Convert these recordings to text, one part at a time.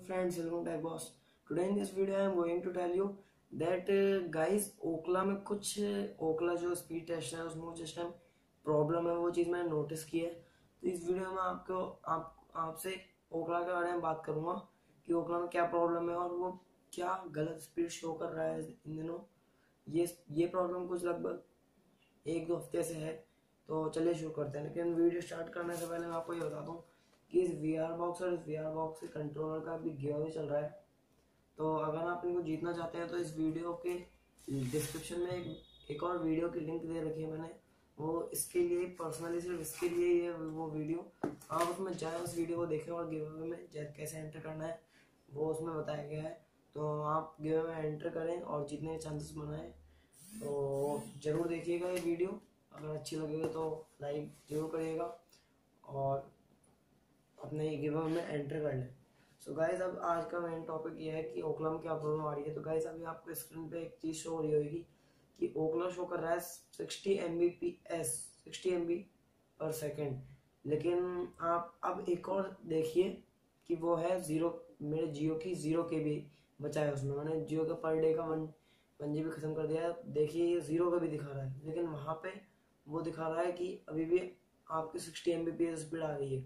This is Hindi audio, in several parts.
Friends, welcome back boss. Today in this video I am going to tell you that guys ओकला में कुछ ओकला जो स्पीड टेस्ट है उसमें जिस टाइम प्रॉब्लम है वो चीज़ मैंने नोटिस की है। तो इस वीडियो में आपसे ओकला के बारे में बात करूंगा कि ओकला में क्या प्रॉब्लम है और वो क्या गलत स्पीड शो कर रहा है इन दिनों। ये प्रॉब्लम कुछ लगभग 1-2 हफ्ते से है। तो चलिए शुरू करते हैं, लेकिन वीडियो स्टार्ट करने से पहले मैं आपको ये बता दूं कि इस VR बॉक्स और इस VR बॉक्स के कंट्रोलर का भी गिव अवे चल रहा है। तो अगर आप इनको जीतना चाहते हैं तो इस वीडियो के डिस्क्रिप्शन में एक और वीडियो की लिंक दे रखी है मैंने, वो इसके लिए पर्सनली सिर्फ इसके लिए ये वो वीडियो, आप उसमें जाएं, उस वीडियो को देखें और गिव अवे में कैसे एंटर करना है वो उसमें बताया गया है। तो आप गिव अवे में एंटर करें और जीतने के चांसेस बनाएं। तो ज़रूर देखिएगा ये वीडियो, अगर अच्छी लगेगी तो लाइक जरूर करिएगा और अपने गिव अवे में एंटर कर लें। सो गाइज अब आज का मेन टॉपिक ये है कि ओकला में क्या प्रॉब्लम आ रही है। तो गाइज अभी आपको स्क्रीन पे एक चीज़ शो हो रही होगी कि ओकला शो कर रहा है 60 Mbps 60 MB पर सेकेंड, लेकिन आप अब एक और देखिए कि वो है जीरो, मेरे जियो की 0 KB बचा है उसमें। मैंने जियो का पर डे का 1 GB खत्म कर दिया है। देखिए ये 0 का भी दिखा रहा है, लेकिन वहाँ पे वो दिखा रहा है कि अभी भी आपकी 60 Mbps स्पीड आ रही है।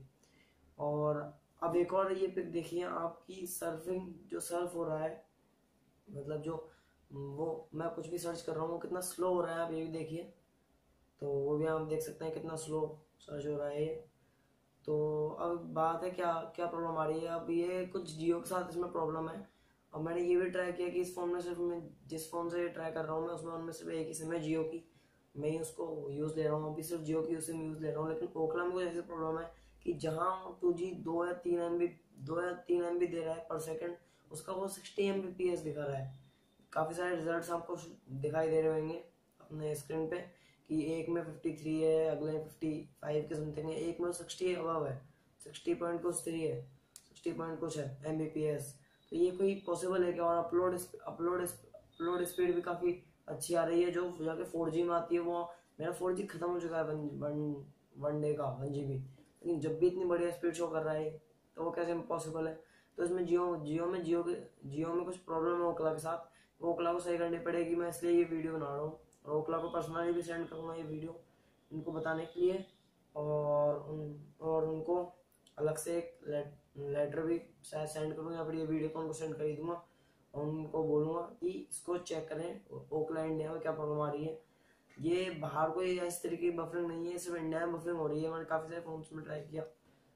और अब एक और ये पिक देखिए, आपकी सर्फिंग जो सर्फ हो रहा है, मतलब जो वो मैं कुछ भी सर्च कर रहा हूँ वो कितना स्लो हो रहा है, आप ये भी देखिए। तो वो भी आप देख सकते हैं कितना स्लो सर्च हो रहा है ये। तो अब बात है क्या क्या प्रॉब्लम आ रही है। अब ये कुछ जियो के साथ इसमें प्रॉब्लम है। अब मैंने ये भी ट्राई किया कि इस फोन में सिर्फ मैं जिस फोन से ट्राई कर रहा हूँ मैं उसमें उनमें सिर्फ एक ही सिम है जियो की, मैं ही उसको यूज़ ले रहा हूँ, अभी सिर्फ जियो की सिम यूज़ ले रहा हूँ। लेकिन ओकला में कुछ ऐसी प्रॉब्लम है कि जहाँ 2G 2 या 3 MB दे रहा है पर सेकंड, उसका वो 60 Mbps दिखा रहा है। काफ़ी सारे रिजल्ट्स आपको दिखाई दे रहे होंगे अपने स्क्रीन पे कि एक में 53 है, अगले में 55 के समथिंग है, एक में 60 अबव है, 60 पॉइंट कुछ 3 है, 60 पॉइंट कुछ है Mbps। तो ये कोई पॉसिबल है क्या? और अपलोड स्पीड भी काफ़ी अच्छी आ रही है, जो जाके 4G में आती है। वो मेरा 4G खत्म हो चुका है वन डे का 1 GB, लेकिन जब भी इतनी बढ़िया स्पीड शो कर रहा है तो वो कैसे पॉसिबल है? तो इसमें जियो में कुछ प्रॉब्लम है ओकला के साथ, वो ओकला को सही करनी पड़ेगी। मैं इसलिए ये वीडियो बना रहा हूँ और ओकला को पर्सनली भी सेंड करूँगा ये वीडियो इनको बताने के लिए, और उनको अलग से एक लेटर भी शायद सेंड करूँगा या फिर ये वीडियो को उनको सेंड कर ही दूंगा और उनको बोलूँगा कि इसको चेक करें ओकला इंडिया में क्या प्रॉब्लम आ रही है। ये बाहर कोई इस तरीके की बफरिंग नहीं है, सिर्फ इंडिया में बफरिंग हो रही है। मैंने काफ़ी सारे फोन्स में ट्राई किया,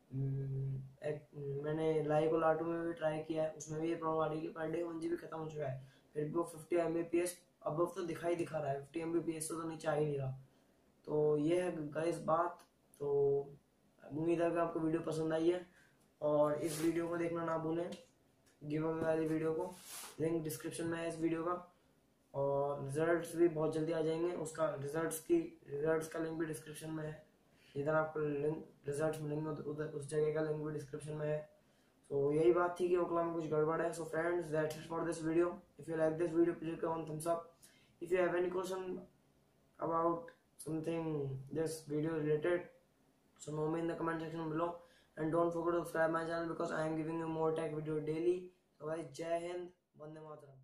मैंने लाइव और लाटू में भी ट्राई किया है, उसमें भी ये प्रॉब्लम आ रही है कि पर डे 1 GB खत्म हो चुका है, फिर भी वो 50 Mbps अब तो दिखा रहा है, 50 Mbps तो नीचे आ ही नहीं रहा। तो ये है गाइस बात। तो उम्मीद है कि आपको वीडियो पसंद आई है और इस वीडियो को देखना ना भूलें, गिव अवे वाली वीडियो को, लिंक डिस्क्रिप्शन में है इस वीडियो का। और रिजल्ट्स भी बहुत जल्दी आ जाएंगे, उसका रिजल्ट्स का लिंक भी डिस्क्रिप्शन में है। इधर आपको लिंक रिजल्ट्स मिलेंगे, उधर उस जगह का लिंक भी डिस्क्रिप्शन में है। सो यही बात थी कि ओकला में कुछ गड़बड़ है। So friends, that's it for this video. If you like this video please give one thumbs up. If you have any question about something this video related, so know me in the comment section below, and don't forget to subscribe my channel because I am giving you more tech video daily. So guys, Jai Hind, Vande Mataram.